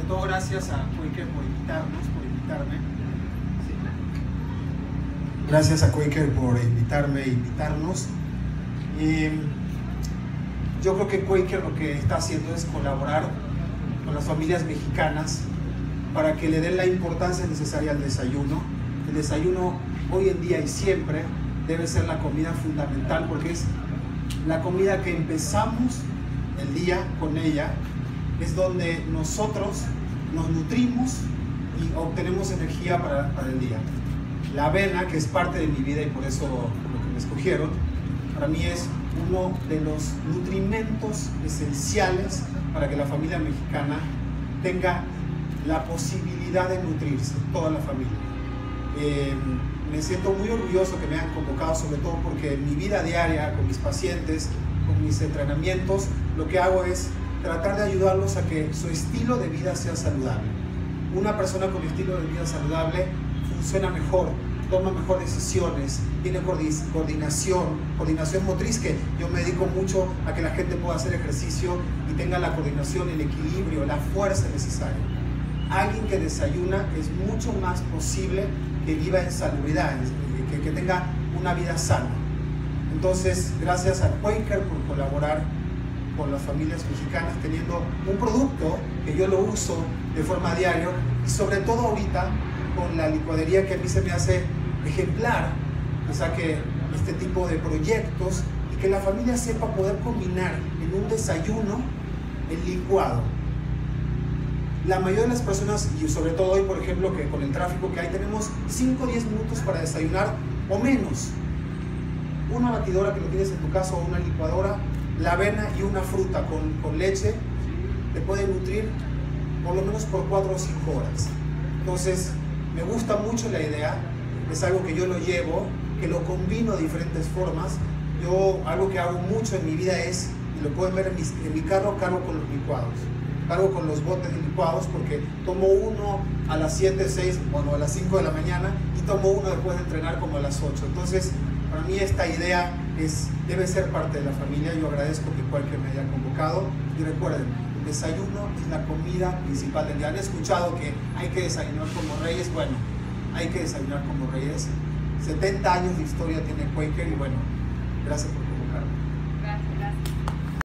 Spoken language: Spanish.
todo gracias a Quaker por invitarme. Sí. Gracias a Quaker por invitarnos. Yo creo que Quaker lo que está haciendo es colaborar con las familias mexicanas para que le den la importancia necesaria al desayuno. El desayuno hoy en día y siempre debe ser la comida fundamental, porque es la comida que empezamos el día con ella, es donde nosotros nos nutrimos y obtenemos energía para el día. La avena, que es parte de mi vida y por eso lo que me escogieron, para mí es uno de los nutrimentos esenciales para que la familia mexicana tenga la posibilidad de nutrirse, toda la familia. Me siento muy orgulloso que me hayan convocado, sobre todo porque en mi vida diaria, con mis pacientes, con mis entrenamientos, lo que hago es tratar de ayudarlos a que su estilo de vida sea saludable. Una persona con estilo de vida saludable funciona mejor, toma mejor decisiones, tiene coordinación motriz, que yo me dedico mucho a que la gente pueda hacer ejercicio y tenga la coordinación, el equilibrio, la fuerza necesaria. Alguien que desayuna es mucho más posible que viva en salubridad, que tenga una vida sana. Entonces, gracias a Quaker por colaborar con las familias mexicanas, teniendo un producto que yo lo uso de forma diaria, y sobre todo ahorita con la licuadería, que a mí se me hace ejemplar, que saque este tipo de proyectos y que la familia sepa poder combinar en un desayuno el licuado. La mayoría de las personas, y sobre todo hoy, por ejemplo, que con el tráfico que hay, tenemos 5 o 10 minutos para desayunar o menos. Una batidora que lo tienes en tu casa o una licuadora, la avena y una fruta con leche te puede nutrir por lo menos por 4 o 5 horas. Entonces, me gusta mucho la idea, es algo que yo lo llevo, que lo combino de diferentes formas. Yo, algo que hago mucho en mi vida es, y lo pueden ver en mi carro, cargo con los licuados. Cargo con los botes de licuados, porque tomo uno a las 7, 6, bueno, a las 5 de la mañana, y tomo uno después de entrenar como a las 8. Entonces, para mí esta idea debe ser parte de la familia. Yo agradezco que Quaker me haya convocado. Y recuerden, el desayuno es la comida principal del día. Han escuchado que hay que desayunar como reyes. Bueno, hay que desayunar como reyes. 70 años de historia tiene Quaker y bueno, gracias por